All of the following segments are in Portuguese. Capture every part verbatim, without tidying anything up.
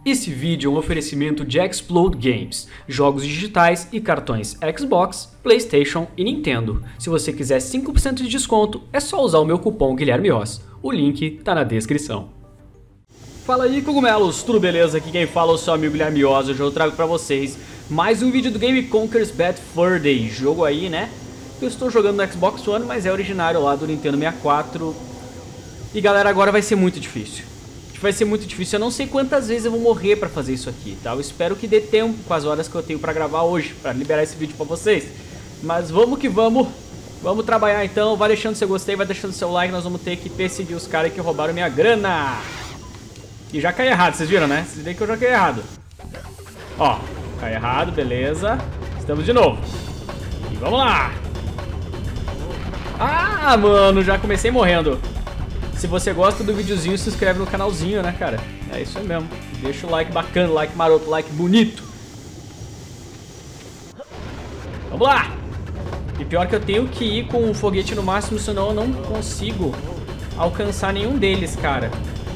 Esse vídeo é um oferecimento de Explode Games, jogos digitais e cartões Xbox, PlayStation e Nintendo. Se você quiser cinco por cento de desconto, é só usar o meu cupom Guilherme Oz. O link tá na descrição. Fala aí, cogumelos, tudo beleza? Aqui quem fala é o seu amigo Guilherme Oz. Hoje eu trago pra vocês mais um vídeo do Game Conquers Bad Fur Day, jogo aí, né? Que eu estou jogando no Xbox One, mas é originário lá do Nintendo sessenta e quatro. E galera, agora vai ser muito difícil. Vai ser muito difícil, eu não sei quantas vezes eu vou morrer pra fazer isso aqui, tá? Eu espero que dê tempo com as horas que eu tenho pra gravar hoje, pra liberar esse vídeo pra vocês. Mas vamos que vamos, vamos trabalhar então, vai deixando seu gostei, vai deixando seu like, nós vamos ter que perseguir os caras que roubaram minha grana. E já caí errado, vocês viram, né? Vocês viram que eu já caí errado. Ó, caí errado, beleza. Estamos de novo. E vamos lá. Ah, mano, já comecei morrendo. Se você gosta do videozinho, se inscreve no canalzinho, né, cara? É isso aí mesmo. Deixa o like bacana, like maroto, like bonito. Vamos lá! E pior que eu tenho que ir com o foguete no máximo, senão eu não consigo alcançar nenhum deles, cara.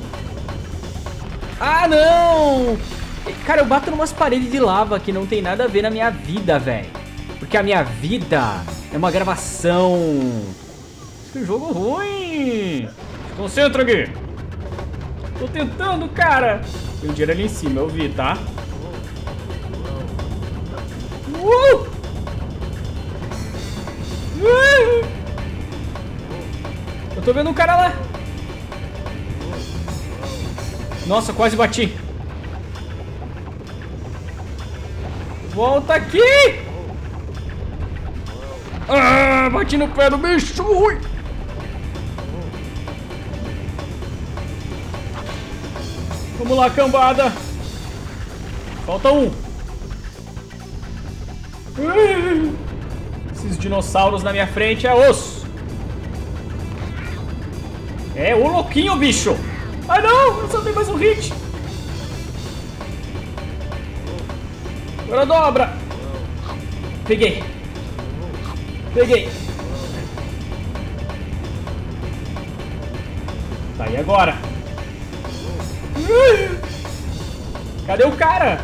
Ah, não! Cara, eu bato numas paredes de lava que não tem nada a ver na minha vida, velho. Porque a minha vida é uma gravação. Que jogo ruim! Concentra aqui. Tô tentando, cara. Tem um dinheiro ali em cima, eu vi, tá? Uh! Uh! Eu tô vendo um cara lá. Nossa, quase bati. Volta aqui. Ah, bati no pé do bicho. Ui. Vamos lá, cambada. Falta um. Esses dinossauros na minha frente é osso. É o louquinho, bicho. Ai, não, eu só tenho mais um hit. Agora dobra. Peguei. Peguei. Tá, e agora? Cadê o cara?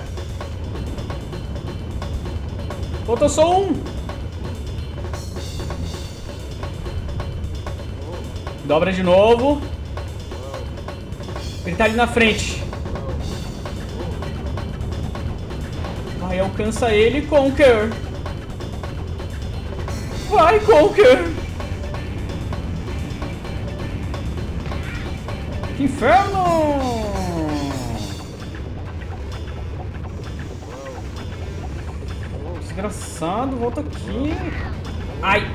Falta só um. Dobra de novo. Ele tá ali na frente. Vai, alcança ele, Conker. Vai, Conker. Que inferno! Desgraçado, volta aqui. Ai!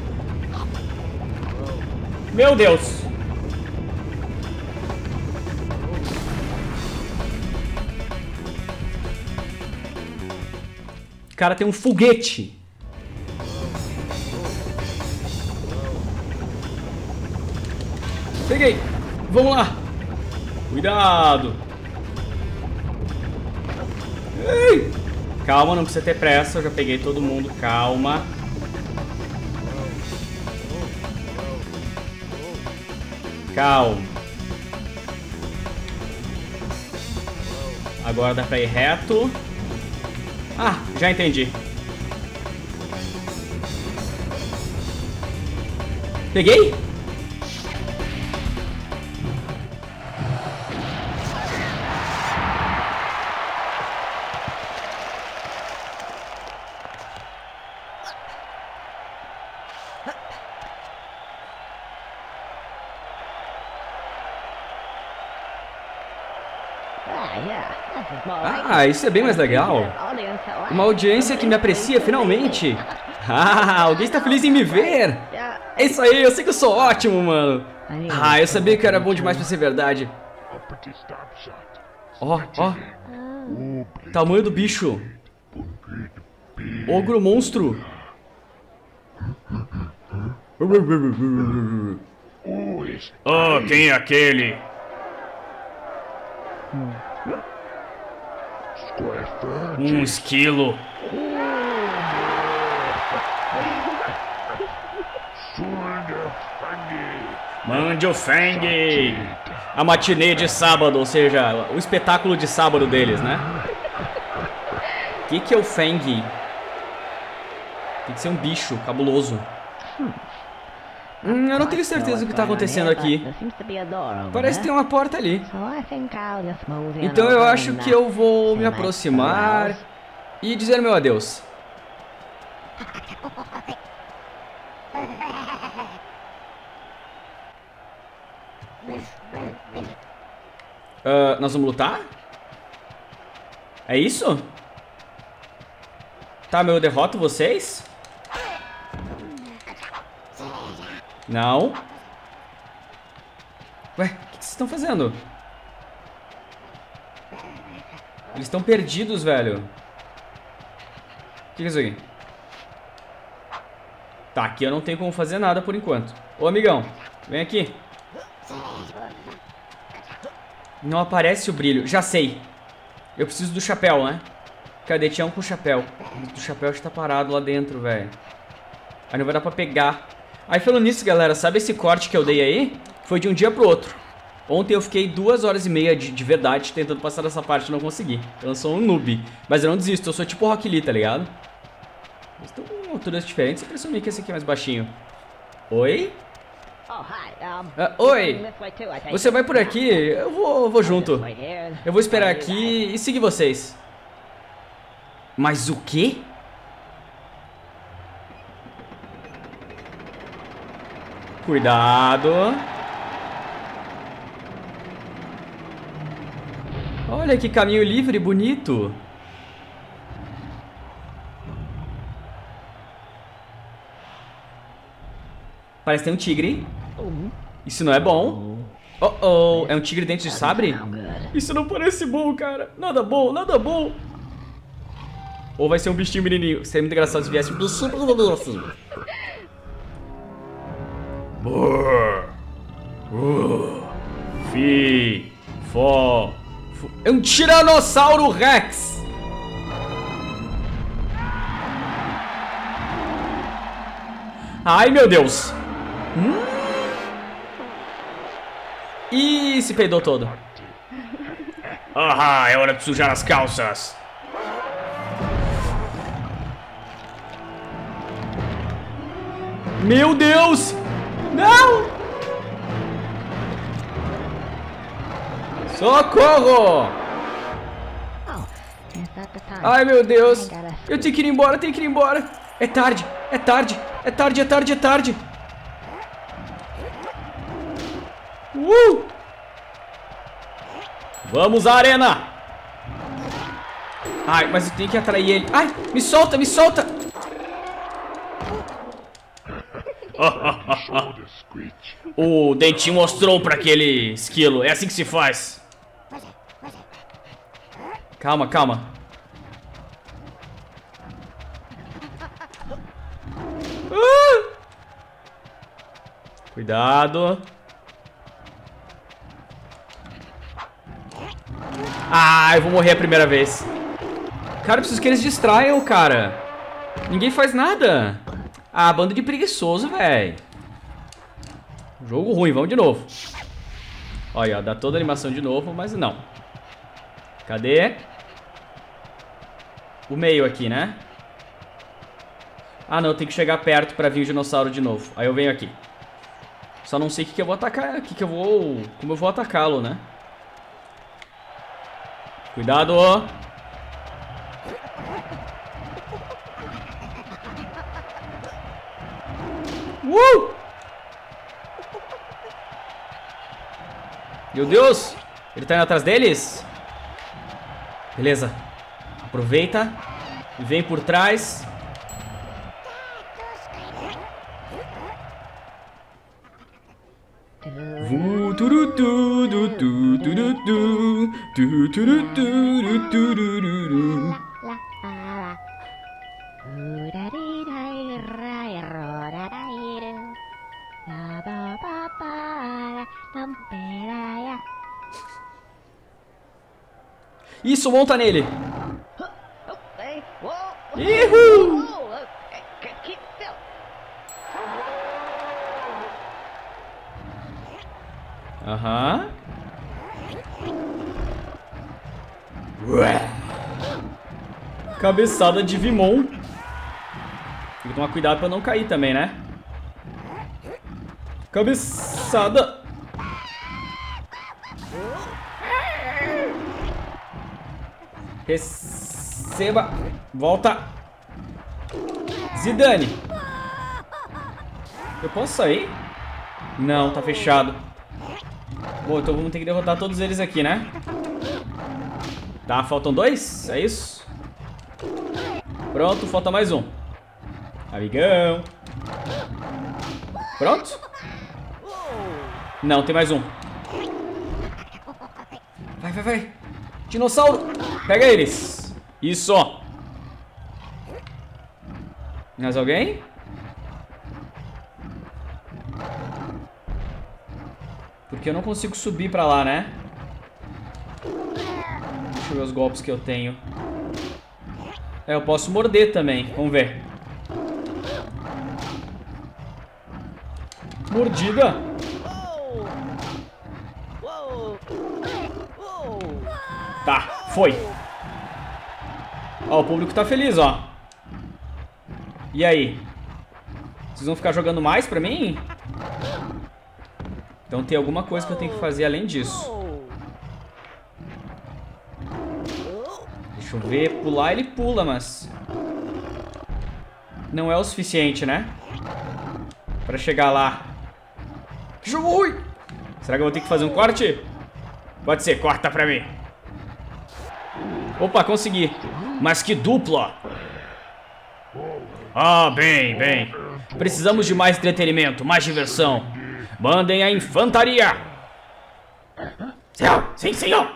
Meu Deus! O cara tem um foguete. Peguei! Vamos lá! Cuidado! Ei! Calma, não precisa ter pressa, eu já peguei todo mundo, calma. Calma. Agora dá pra ir reto. Ah, já entendi. Peguei? Ah, isso é bem mais legal. Uma audiência que me aprecia finalmente. Ah, alguém está feliz em me ver. É isso aí, eu sei que eu sou ótimo, mano. Ah, eu sabia que era bom demais pra ser verdade. Ó, oh, ó. Oh. Tamanho do bicho. Ogro monstro. Oh, quem é aquele? Um esquilo. Mande o Fang! A matinê de sábado, ou seja, o espetáculo de sábado deles, né? O que, que é o Fang? Tem que ser um bicho cabuloso. Hum, eu não tenho certeza do que está acontecendo aqui. Parece que tem uma porta ali. Então eu acho que eu vou me aproximar e dizer meu adeus. Uh, nós vamos lutar? É isso? Tá, meu, eu derroto vocês? Não. Ué, o que vocês estão fazendo? Eles estão perdidos, velho. O que é isso aqui? Tá, aqui eu não tenho como fazer nada por enquanto. Ô, amigão, vem aqui. Não aparece o brilho, já sei. Eu preciso do chapéu, né? Cadê? Tinha um com o chapéu. O chapéu está parado lá dentro, velho. Aí não vai dar pra pegar. Aí falando nisso, galera, sabe esse corte que eu dei aí? Foi de um dia pro outro. Ontem eu fiquei duas horas e meia de, de verdade tentando passar dessa parte e não consegui. Eu sou um noob. Mas eu não desisto, eu sou tipo o Rock Lee, tá ligado? Eles estão com alturas diferentes, eu presumi que esse aqui é mais baixinho. Oi? Ah, oi! Você vai por aqui? Eu vou, eu vou junto. Eu vou esperar aqui e seguir vocês. Mas o quê? Cuidado. Olha que caminho livre, bonito. Parece que tem um tigre. Isso não é bom. Oh, oh, é um tigre dente de sabre? Isso não parece bom, cara. Nada bom, nada bom. Ou vai ser um bichinho menininho. Seria muito engraçado se viesse um bichinho assim. Fi, fó. É um Tiranossauro Rex. Ai, meu Deus. Hum? Ih, se peidou todo. Ah, é hora de sujar as calças. Meu Deus! Não! Socorro! Ai, meu Deus! Eu tenho que ir embora, tenho que ir embora. É tarde, é tarde, é tarde, é tarde, é tarde. Uh! Vamos à arena! Ai, mas eu tenho que atrair ele. Ai, me solta, me solta! O dentinho mostrou pra aquele esquilo. É assim que se faz. Calma, calma. Ah! Cuidado. Ah, eu vou morrer a primeira vez. Cara, eu preciso que eles distraiam, cara. Ninguém faz nada. Ah, bando de preguiçoso, velho. Jogo ruim, vamos de novo. Olha, ó, dá toda a animação de novo, mas não. Cadê? O meio aqui, né? Ah, não, tem que chegar perto pra vir o dinossauro de novo. Aí eu venho aqui. Só não sei o que, que eu vou atacar, o que, que eu vou... Como eu vou atacá-lo, né? Cuidado! Uh! Meu Deus! Ele tá indo atrás deles? Beleza. Aproveita. E vem por trás. Vu, turu, tu, du, tu, turu, tu, tu, turu, tu, turu, turu. Isso, monta nele. Ihu! Aham. Cabeçada de Vimon. Tem que tomar cuidado pra não cair também, né? Cabeçada. Receba. Volta. Zidane. Eu posso sair? Não, tá fechado. Bom, então vamos ter que derrotar todos eles aqui, né? Tá, faltam dois? É isso? Pronto, falta mais um. Amigão. Pronto? Não, tem mais um. Vai, vai, vai. Dinossauro. Pega eles. Isso. Mais alguém? Porque eu não consigo subir pra lá, né? Deixa eu ver os golpes que eu tenho. É, eu posso morder também. Vamos ver. Mordida. Tá, foi. Ó, o público tá feliz, ó. E aí? Vocês vão ficar jogando mais pra mim? Então tem alguma coisa que eu tenho que fazer além disso. Deixa eu ver. Pular ele pula, mas... não é o suficiente, né? Pra chegar lá. Que jogo ruim! Será que eu vou ter que fazer um corte? Pode ser, corta pra mim. Opa, consegui. Mas que dupla! Ah, bem, bem. Precisamos de mais entretenimento, mais diversão. Mandem a infantaria. Senhor, sim, senhor.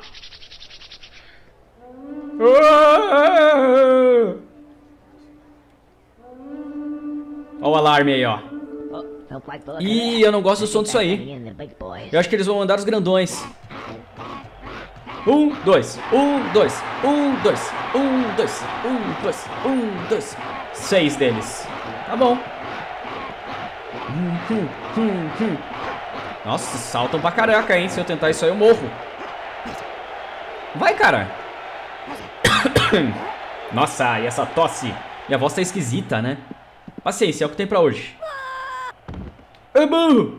Olha o alarme aí, ó. Ih, eu não gosto do som disso aí. Eu acho que eles vão mandar os grandões. Um, dois, um, dois, um, dois, um, dois, um, dois, um, dois. Seis deles. Tá bom. Hum, hum, hum, hum. Nossa, saltam pra caraca, hein? Se eu tentar isso aí, eu morro. Vai, cara. Nossa, e essa tosse? Minha voz tá esquisita, né? Paciência, é o que tem pra hoje. É burro!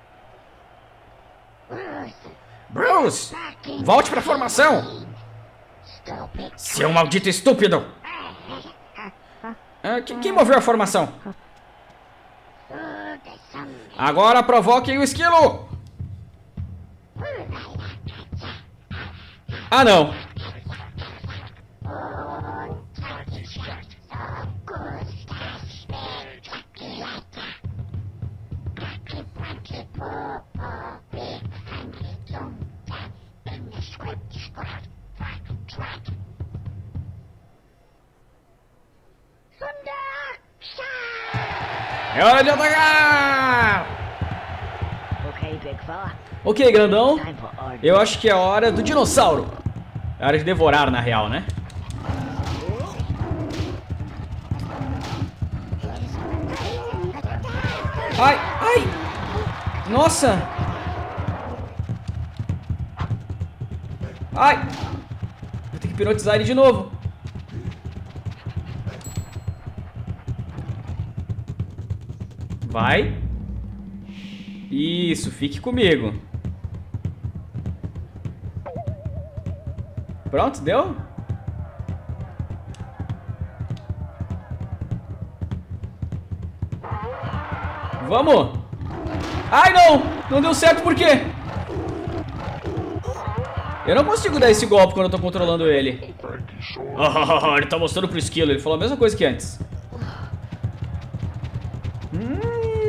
Bruce! Volte pra formação! Seu maldito estúpido! Ah, quem moveu a formação? Agora provoquem o esquilo! Ah, não! É hora de atacar! Ok, grandão. Eu acho que é hora do dinossauro. É hora de devorar, na real, né? Ai, ai! Nossa! Ai! Vou ter que hipnotizar ele de novo. Vai. Isso, fique comigo. Pronto, deu? Vamos! Ai, não! Não deu certo, por quê? Eu não consigo dar esse golpe quando eu tô controlando ele. Oh, ele tá mostrando pro esquilo. Ele falou a mesma coisa que antes. Hum.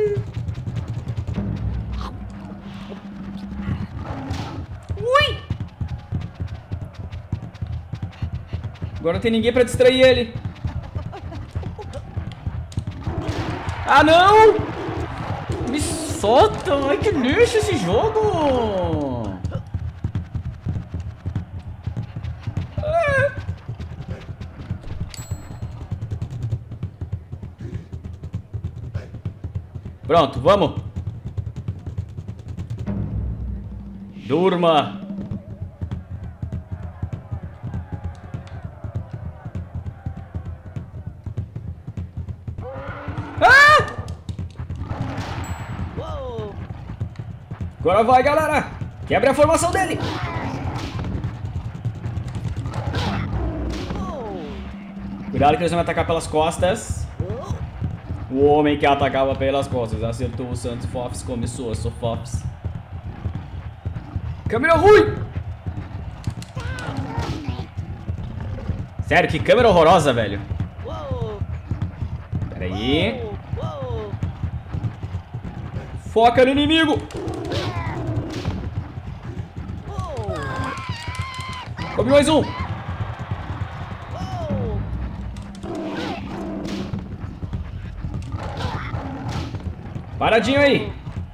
Ui! Agora não tem ninguém pra distrair ele. Ah, não! Me solta! Ai, que lixo esse jogo! Ah. Pronto, vamos! Durma. Ah! Agora vai, galera. Quebra a formação dele. Cuidado que eles vão me atacar pelas costas. O homem que atacava pelas costas acertou o Santos Fofs, começou a Sofofs. Câmera ruim! Sério, que câmera horrorosa, velho. Pera aí. Foca no inimigo. Come mais um. Paradinho aí.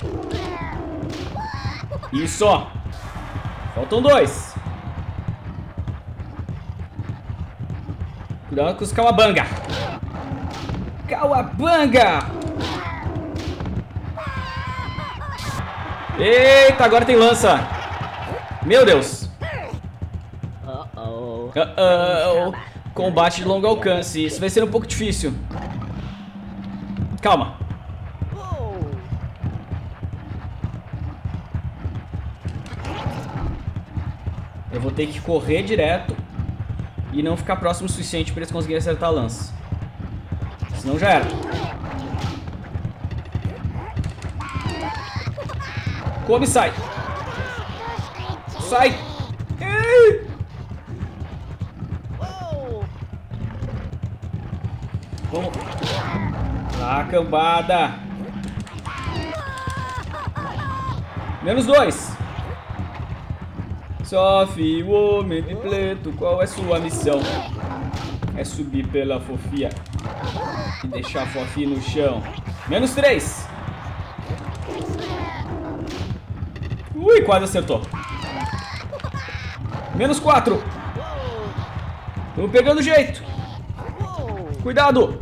Isso, ó. Faltam dois. Cuidado com os Cauabanga. Cauabanga. Eita, agora tem lança. Meu Deus. Uh-oh. Uh-oh. Combate de longo alcance. Isso vai ser um pouco difícil. Calma. Eu vou ter que correr direto e não ficar próximo o suficiente para eles conseguirem acertar a lança. Senão já era. Come e sai. Sai. Ei. Vamos. Lá, cambada. Menos dois. Sophie, o homem de preto, qual é sua missão? É subir pela fofia e deixar a fofia no chão. Menos três. Ui, quase acertou. Menos quatro. Estamos pegando jeito. Cuidado.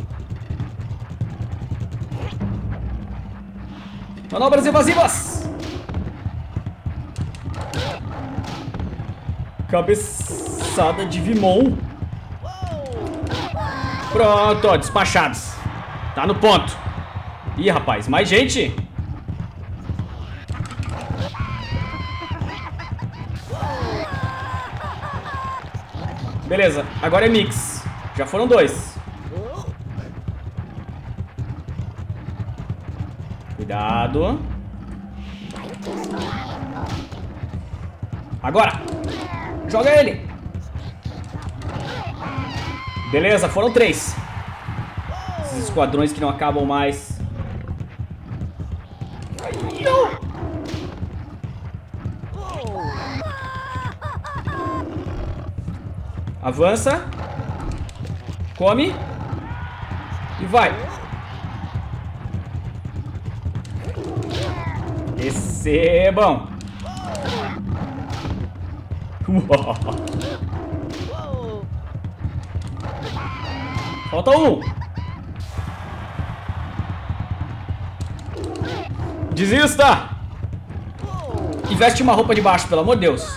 Manobras evasivas. Cabeçada de Vimon. Pronto, ó, despachados. Tá no ponto. Ih, rapaz, mais gente. Beleza, agora é mix. Já foram dois. Cuidado. Agora. Joga ele. Beleza, foram três. Esses esquadrões que não acabam mais. Ai, não. Avança. Come. E vai. Recebam. Falta um. Desista. E veste uma roupa de baixo, pelo amor de Deus.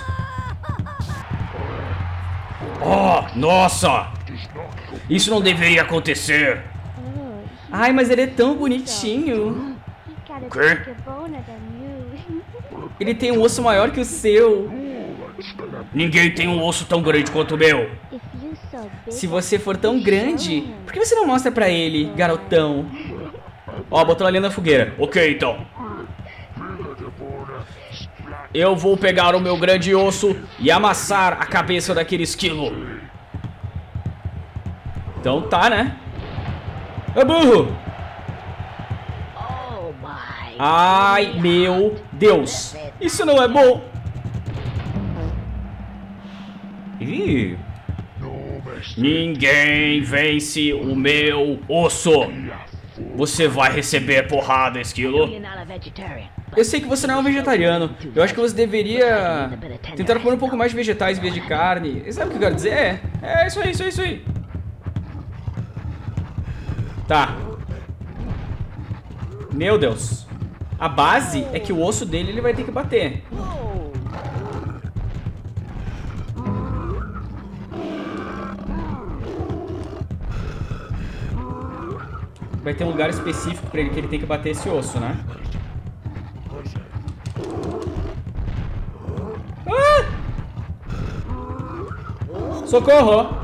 Oh, nossa. Isso não deveria acontecer. Ai, mas ele é tão bonitinho. O quê? Ele tem um osso maior que o seu. Ninguém tem um osso tão grande quanto o meu. Se você for tão grande, por que você não mostra pra ele, garotão? Ó, botou ali na fogueira. Ok, então. Eu vou pegar o meu grande osso e amassar a cabeça daquele esquilo. Então tá, né? É burro. Ai, meu Deus. Isso não é bom. Ih. Ninguém vence o meu osso. Você vai receber porrada, esquilo. Eu sei que você não é um vegetariano. Eu acho que você deveria tentar comer um pouco mais de vegetais em vez de carne. Sabe o que eu quero dizer? É, é isso aí, isso aí, isso aí. Tá. Meu Deus. A base é que o osso dele ele vai ter que bater. vai ter um lugar específico pra ele que ele tem que bater esse osso, né? Ah! Socorro!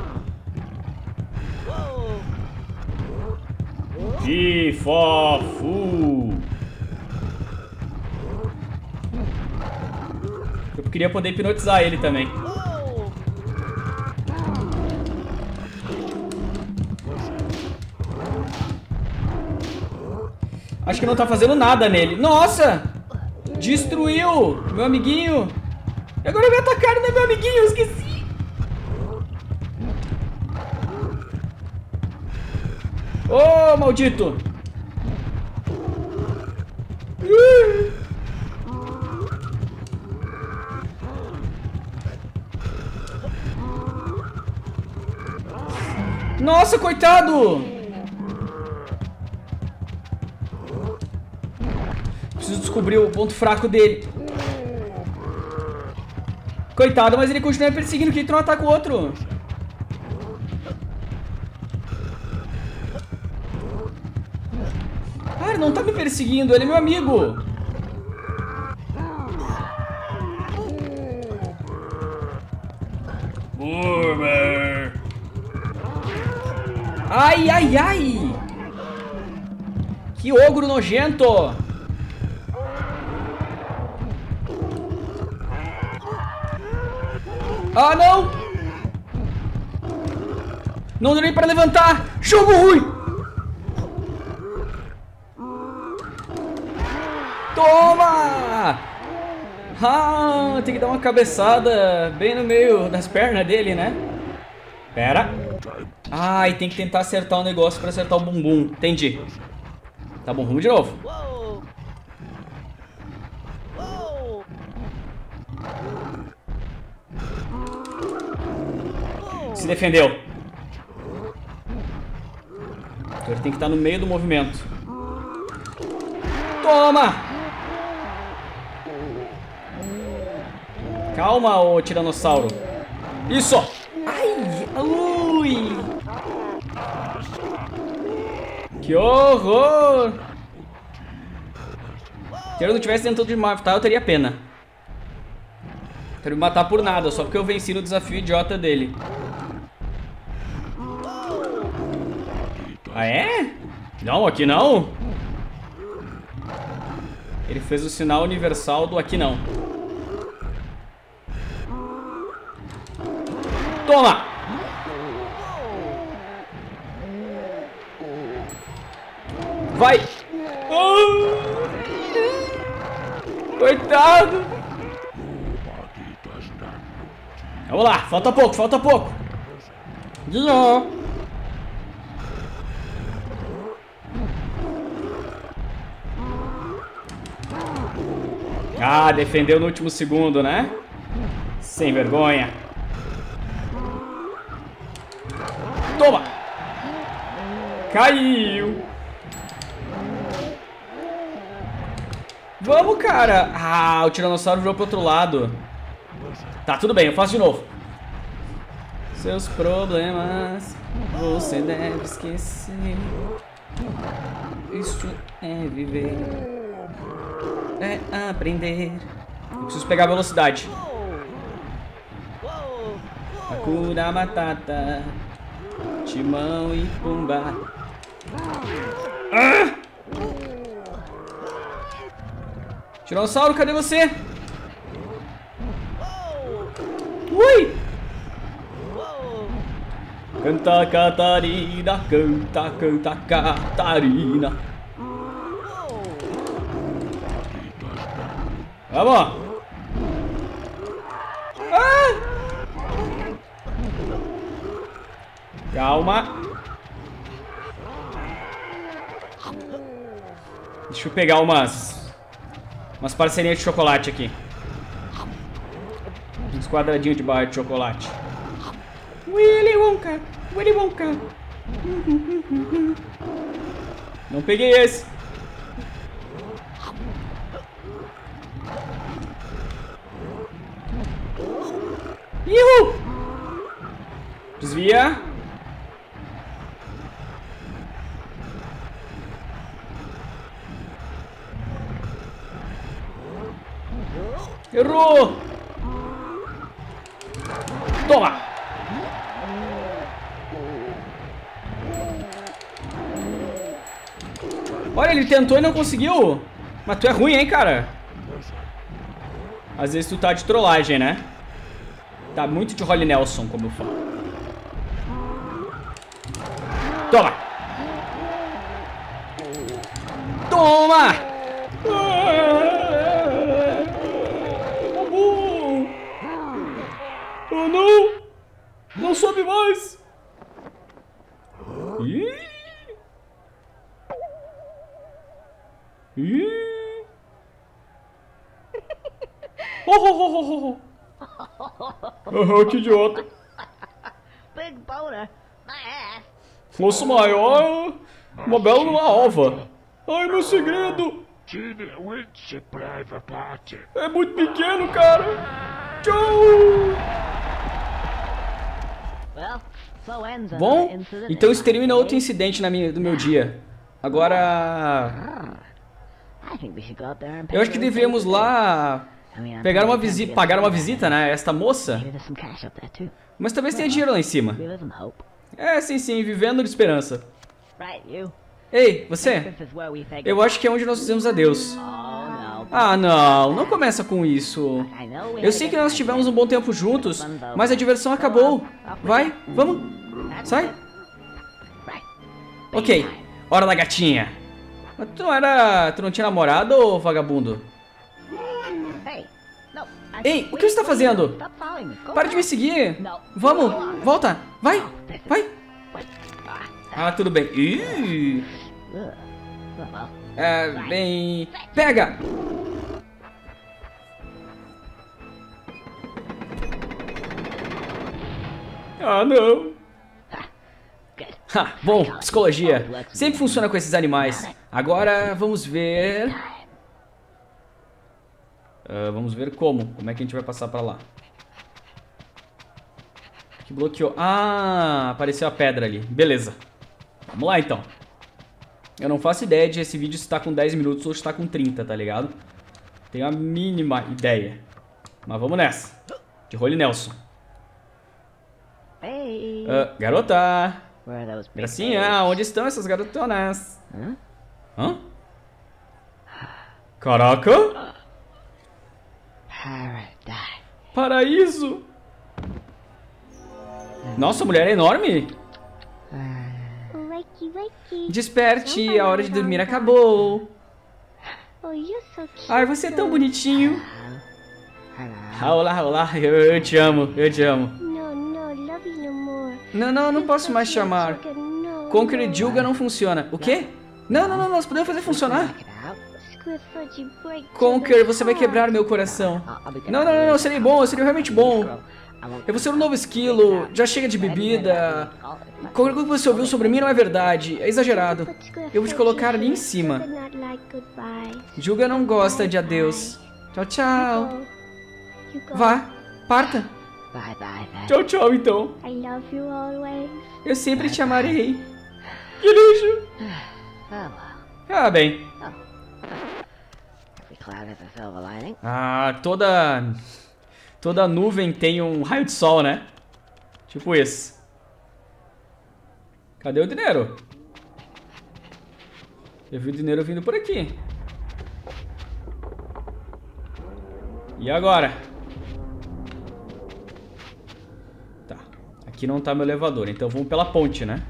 Que fofo! Eu queria poder hipnotizar ele também. Acho que não tá fazendo nada nele. Nossa! Destruiu! Meu amiguinho! E agora me atacaram, né, meu amiguinho? Eu esqueci! Ô, oh, maldito! Nossa, coitado! Preciso descobrir o ponto fraco dele. Coitado, mas ele continua me perseguindo. Por que tu não ataca o outro? Ah, ele não tá me perseguindo. Ele é meu amigo. Boomer. Ai, ai, ai. Que ogro nojento. Ah, não! Não deu nem pra levantar! Jogo ruim! Toma! Ah, tem que dar uma cabeçada bem no meio das pernas dele, né? Pera. Ai, tem que tentar acertar o negócio pra acertar o bumbum. Entendi. Tá bom, vamos de novo. Se defendeu. Então ele tem que estar no meio do movimento. Toma! Calma, ô tiranossauro. Isso! Ai! Ui! Que horror! Se eu não tivesse tentando de matar, eu teria pena. Quero me matar por nada, só porque eu venci no desafio idiota dele. Ah, é? Não, aqui não. Ele fez o sinal universal do aqui não. Toma! Vai! Oh! Coitado! Vamos lá, falta pouco, falta pouco. Dinho! Ah, defendeu no último segundo, né? Sem vergonha. Toma! Caiu! Vamos, cara! Ah, o tiranossauro virou pro outro lado. Tá, tudo bem, eu faço de novo. Seus problemas você deve esquecer. Isso é viver. É aprender. Eu preciso pegar a velocidade. Hakuna Matata, Timão e Pumba. Ah! Tiranossauro, cadê você? Ui! Canta, Catarina, canta, canta, Catarina. Vamos! Ah! Calma. Deixa eu pegar umas Umas parceirinhas de chocolate aqui. Uns quadradinhos de barra de chocolate. Willy Wonka, Willy Wonka. Não peguei esse. Ihu! Desvia. Errou! Toma! Olha, ele tentou e não conseguiu. Mas tu é ruim, hein, cara? Às vezes tu tá de trollagem, né? Tá muito de Holly Nelson, como eu falo. Toma! Toma! Oh, não! Não sobe mais! Ih! Ih! Oh, oh, oh, oh, oh. Oh, que idiota! Big boulder, my ass. Osso maior, uma bela numa ova. Ai, meu segredo! É muito pequeno, cara! Tchau! Well, so ends Bom, another incident então in isso termina my outro day. incidente na minha, do meu dia. Agora... I think we should go up there and pay Eu acho que her a deveríamos visit. lá I mean, I'm pegar uma pretty visita, tempted pagar uma to visita, né? Esta moça. Maybe there's some cash up there too. Mas talvez tenha dinheiro lá em cima. We live in hope. É, sim, sim, vivendo de esperança. Right, you. Ei, você? This is where we figure. Eu acho que é onde nós dizemos adeus. Oh, no. Ah, não, não começa com isso. I know we Eu sei que nós tivemos um bom tempo juntos, mas a diversão acabou. Vai, vamos, sai. Right. Ok, hora da gatinha. Mas tu não era... tu não tinha namorado, ô vagabundo? Hey. No. I- Ei, o que você tá fazendo? Stop following me. Go Para de me back. seguir. Não. Vamos, volta, vai, vai. Wait. Ah, Ah, tudo bem. Ih, ugh. Oh, well. é, bem... Pega! Ah, não. Good. Ha, bom, psicologia. Sempre funciona com esses animais. Agora, vamos ver... Ah, vamos ver como. Como é que a gente vai passar pra lá? Que bloqueou. Ah, apareceu a pedra ali. Beleza. Vamos lá, então. Eu não faço ideia de esse vídeo se tá com dez minutos ou se tá com trinta, tá ligado? Tenho a mínima ideia. Mas vamos nessa. De Holly Nelson. Hey. Ah, garota. Where are those big Gracinha, babes? onde estão essas garotonas? Hã? Hã? Caraca! Paradise. Paraíso! Nossa, a mulher é enorme! Wakey, wakey. Desperte, a hora de dormir acabou! Oh, you're so cute. Ai, você é tão bonitinho! Hello. Ah, olá, olá, eu, eu te amo, eu te amo. No, no, love you no more. Não, não, não posso mais chamar. No, Conquer e Julga não funciona. O quê? Não, não, não, nós podemos fazer funcionar. Check it out. Squidfudgy break. Conquer, você vai quebrar meu coração. I'll- I'll be Não, não, não, não, eu serei bom, eu serei realmente bom. I won't- Eu vou ser um novo esquilo, já chega de bebida. Qualquer coisa que você ouviu sobre mim não é verdade, é exagerado. Eu vou te colocar ali em cima. Julga não gosta de adeus. Tchau, tchau. Vá, parta. Bye, bye, bye. Tchau, tchau, então. I love you always. Eu sempre te amarei. Que lixo. Oh, well. Ah, bem. Every cloud has a silver lining. Ah, toda... Toda nuvem tem um raio de sol, né? Tipo esse. Cadê o dinheiro? Eu vi o dinheiro vindo por aqui. E agora? Tá. Aqui não tá meu elevador, então vamos pela ponte, né?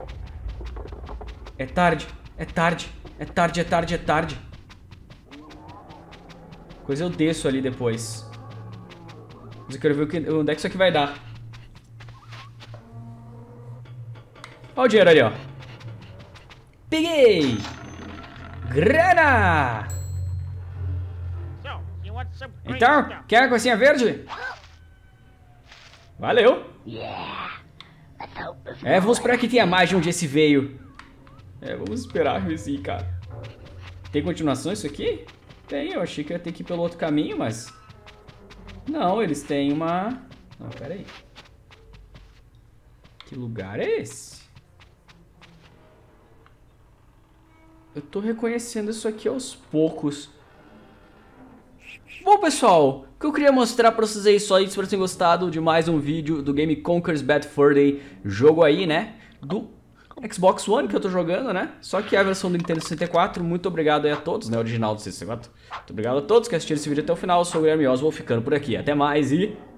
É tarde, é tarde, é tarde, é tarde, é tarde. Coisa eu desço ali depois. Mas eu quero ver o que, onde é que isso aqui vai dar. Olha o dinheiro ali, ó. Peguei! Grana! Então, quer a coisinha verde? Valeu! Yeah. Let's hope this É, vamos esperar que tenha mais de onde esse veio. É, vamos esperar esse, cara. Tem continuação isso aqui? Tem, eu achei que ia ter que ir pelo outro caminho, mas... Não, eles têm uma... Não, pera aí. Que lugar é esse? Eu tô reconhecendo isso aqui aos poucos. Bom, pessoal, o que eu queria mostrar pra vocês é isso aí. Espero que tenham gostado de mais um vídeo do Game Conquer's Bad Fur Day. Jogo aí, né? Do Xbox One que eu tô jogando, né? Só que a versão do Nintendo sessenta e quatro. Muito obrigado aí a todos, né? Original do sessenta e quatro. Muito obrigado a todos que assistiram esse vídeo até o final. Eu sou o Guilherme Oz, vou ficando por aqui. Até mais e...